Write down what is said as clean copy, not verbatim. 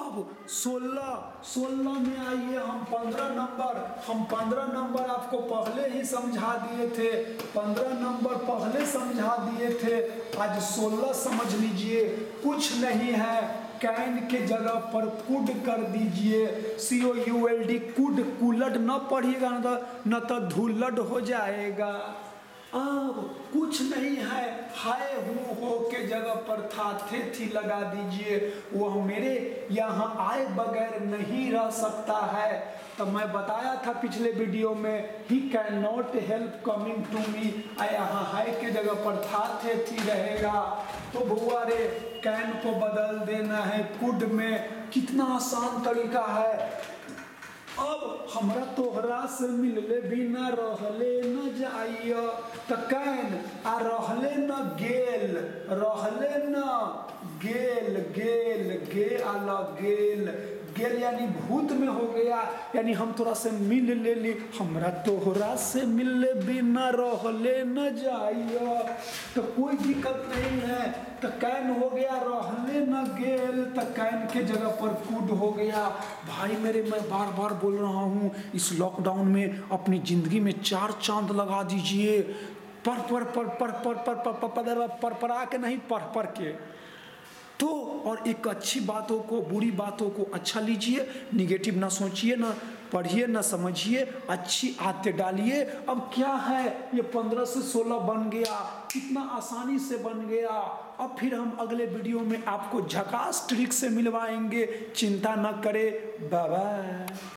अब 16 में आइए, हम 15 नंबर आपको पहले ही समझा दिए थे, 15 नंबर पहले समझा दिए थे, आज 16 समझ लीजिए। कुछ नहीं है, कैन के जगह पर कुड कर दीजिए, COULD, कुड। कुलड न पढ़िएगा न तो धुलड हो जाएगा। अब कुछ नहीं है, हाय हो के जगह पर था थे थी लगा दीजिए, वह मेरे यहाँ आए बगैर नहीं रह सकता है। तो मैं बताया था पिछले वीडियो में, he can not help coming to me, यहाँ हाय के जगह पर था थे थी रहेगा। तो बुआ रे, कैन को बदल देना है कुड में, कितना आसान तरीका है। अब हमरा तोहरा से मिलले बिना रहले न जाइए, तो कैन आ रहले न गेल, रहले न गेल, गेल गे आला गेल, गेल यानी भूत में हो गया, यानी हम तोरा से मिल ले ली, हमरा तोहरा से मिलले बिना रहले न जाइए, तो कोई दिक्कत नहीं है। तो कैन हो गया रहले न गेल, तो कैन के जगह पर कुड हो गया। भाई मेरे, मैं बार बार बोल रहा हूँ, इस लॉकडाउन में अपनी जिंदगी में 4 चांद लगा दीजिए, पर परा के नहीं, पढ़ के। तो और एक अच्छी बातों को, बुरी बातों को अच्छा लीजिए, निगेटिव ना सोचिए, ना पढ़िए, ना समझिए, अच्छी आदतें डालिए। अब क्या है, ये 15 से 16 बन गया, कितना आसानी से बन गया। अब फिर हम अगले वीडियो में आपको झकास ट्रिक से मिलवाएंगे, चिंता न करें। Bye bye.